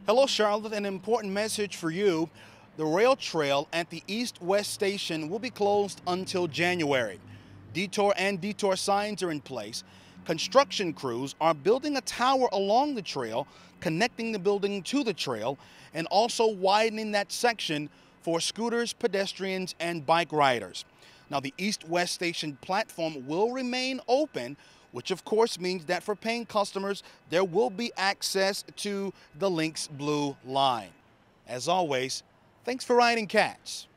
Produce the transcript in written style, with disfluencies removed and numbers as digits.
Hello, Charlotte. An important message for you. The rail trail at the east-west station will be closed until January. Detour signs are in place. Construction crews are building a tower along the trail, connecting the building to the trail, and also widening that section for scooters, pedestrians, and bike riders. Now, the east-west station platform will remain open, which of course means that for paying customers, there will be access to the Lynx Blue line. As always, thanks for riding Cats.